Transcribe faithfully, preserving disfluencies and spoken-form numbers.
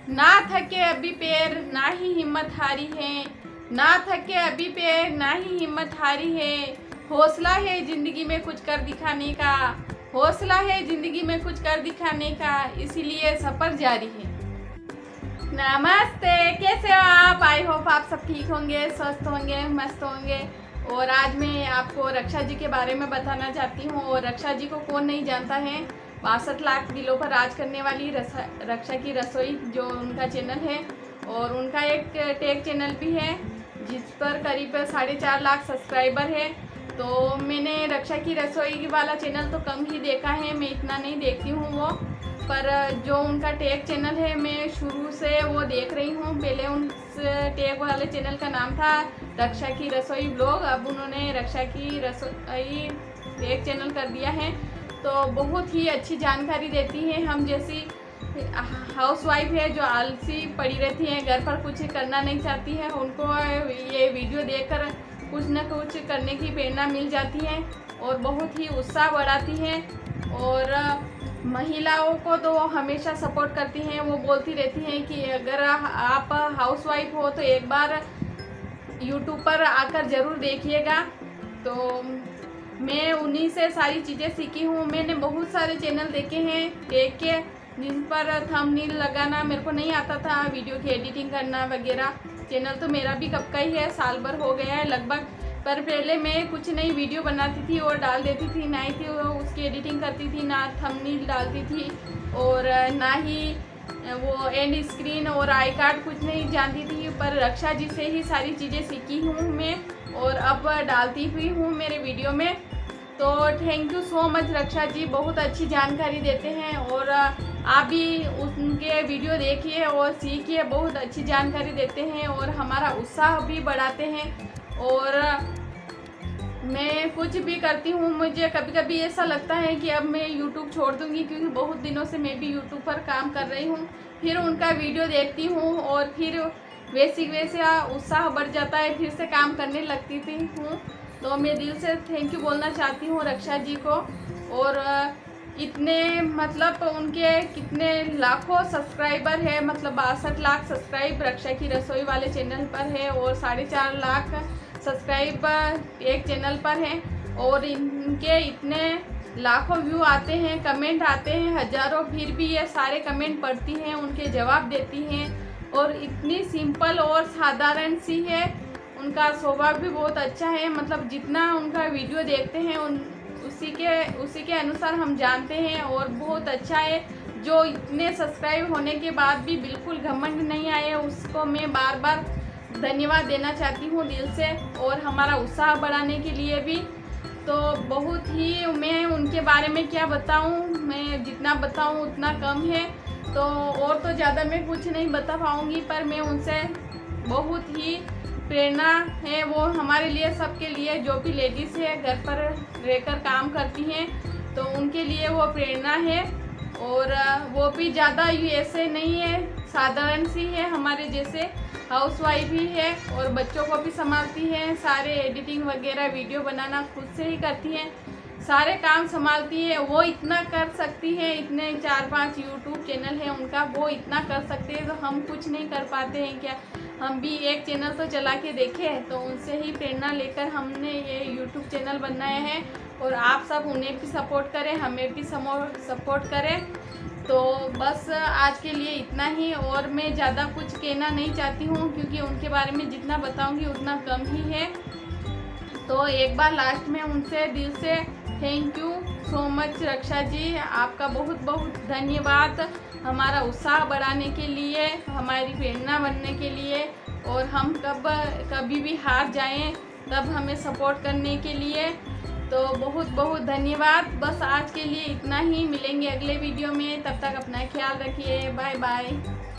ना थके अभी पैर ना ही हिम्मत हारी है, ना थके अभी पैर ना ही हिम्मत हारी है। हौसला है ज़िंदगी में कुछ कर दिखाने का, हौसला है ज़िंदगी में कुछ कर दिखाने का, इसीलिए सफ़र जारी है। नमस्ते, कैसे हो आप? आई होप आप सब ठीक होंगे, स्वस्थ होंगे, मस्त होंगे। और आज मैं आपको रक्षा जी के बारे में बताना चाहती हूँ। और रक्षा जी को कौन नहीं जानता है। बासठ लाख दिलों पर राज करने वाली रक्षा की रसोई जो उनका चैनल है, और उनका एक टेक चैनल भी है जिस पर करीब साढ़े चार लाख सब्सक्राइबर है। तो मैंने रक्षा की रसोई वाला चैनल तो कम ही देखा है, मैं इतना नहीं देखती हूँ वो, पर जो उनका टेक चैनल है मैं शुरू से वो देख रही हूँ। पहले उस टेक वाले चैनल का नाम था रक्षा की रसोई ब्लॉग, अब उन्होंने रक्षा की रसोई टेक चैनल कर दिया है। तो बहुत ही अच्छी जानकारी देती है। हम जैसी हाउस वाइफ है जो आलसी पड़ी रहती है, घर पर कुछ करना नहीं चाहती है, उनको ये वीडियो देखकर कुछ न कुछ करने की प्रेरणा मिल जाती है और बहुत ही उत्साह बढ़ाती है। और महिलाओं को तो हमेशा सपोर्ट करती हैं। वो बोलती रहती हैं कि अगर आप हाउस वाइफ हो तो एक बार यूट्यूब पर आकर ज़रूर देखिएगा। तो मैं उन्हीं से सारी चीज़ें सीखी हूँ। मैंने बहुत सारे चैनल देखे हैं टेक के, जिन पर थंबनेल लगाना मेरे को नहीं आता था, वीडियो की एडिटिंग करना वगैरह। चैनल तो मेरा भी कब का ही है, साल भर हो गया है लगभग। पर पहले मैं कुछ नई वीडियो बनाती थी और डाल देती थी, ना ही थी उसकी एडिटिंग करती थी, ना थंबनेल डालती थी, और ना ही वो एंड स्क्रीन और आई कार्ड कुछ नहीं जानती थी। पर रक्षा जी से ही सारी चीज़ें सीखी हूँ मैं, और अब डालती हुई हूँ मेरे वीडियो में। तो thank you so much Raksha ji, बहुत अच्छी जानकारी देते हैं। और आप भी उनके वीडियो देखिए और सीखिए, बहुत अच्छी जानकारी देते हैं और हमारा उत्साह भी बढ़ाते हैं। और मैं कुछ भी करती हूँ, मुझे कभी कभी ऐसा लगता है कि अब मैं यूट्यूब छोड़ दूँगी, क्योंकि बहुत दिनों से मैं भी यूट्यूब पर काम कर रही हूँ। फिर उनका वीडियो देखती हूँ और फिर वैसे वैसे उत्साह बढ़ जाता है, फिर से काम करने लगती थी हूँ। तो मैं दिल से थैंक यू बोलना चाहती हूँ रक्षा जी को। और इतने मतलब उनके कितने लाखों सब्सक्राइबर है, मतलब बासठ लाख सब्सक्राइब रक्षा की रसोई वाले चैनल पर है, और साढ़े चार लाख सब्सक्राइबर एक चैनल पर हैं। और इनके इतने लाखों व्यू आते हैं, कमेंट आते हैं हज़ारों, फिर भी ये सारे कमेंट पढ़ती हैं, उनके जवाब देती हैं। और इतनी सिंपल और साधारण सी है, उनका स्वभाव भी बहुत अच्छा है। मतलब जितना उनका वीडियो देखते हैं उन उसी के उसी के अनुसार हम जानते हैं, और बहुत अच्छा है। जो इतने सब्सक्राइब होने के बाद भी बिल्कुल घमंड नहीं आए, उसको मैं बार बार धन्यवाद देना चाहती हूँ दिल से, और हमारा उत्साह बढ़ाने के लिए भी। तो बहुत ही मैं उनके बारे में क्या बताऊँ, मैं जितना बताऊँ उतना कम है। तो और तो ज़्यादा मैं कुछ नहीं बता पाऊँगी, पर मैं उनसे बहुत ही प्रेरणा है वो हमारे लिए, सबके लिए, जो भी लेडीज़ है घर पर रहकर काम करती हैं, तो उनके लिए वो प्रेरणा है। और वो भी ज़्यादा ऐसे नहीं है, साधारण सी है, हमारे जैसे हाउसवाइफ ही है, और बच्चों को भी संभालती हैं, सारे एडिटिंग वगैरह वीडियो बनाना खुद से ही करती हैं, सारे काम संभालती है। वो इतना कर सकती है, इतने चार पांच यूट्यूब चैनल है उनका, वो इतना कर सकते हैं, तो हम कुछ नहीं कर पाते हैं क्या? हम भी एक चैनल तो चला के देखें। तो उनसे ही प्रेरणा लेकर हमने ये यूट्यूब चैनल बनाया है, और आप सब उन्हें भी सपोर्ट करें, हमें भी सपोर्ट करें। तो बस आज के लिए इतना ही, और मैं ज़्यादा कुछ कहना नहीं चाहती हूँ, क्योंकि उनके बारे में जितना बताऊँगी उतना कम ही है। तो एक बार लास्ट में उनसे दिल से thank you so much Raksha ji, आपका बहुत बहुत धन्यवाद हमारा उत्साह बढ़ाने के लिए, हमारी प्रेरणा बनने के लिए, और हम कब कभी भी हार जाएं तब हमें सपोर्ट करने के लिए। तो बहुत बहुत धन्यवाद। बस आज के लिए इतना ही, मिलेंगे अगले वीडियो में, तब तक अपना ख्याल रखिए, बाय बाय।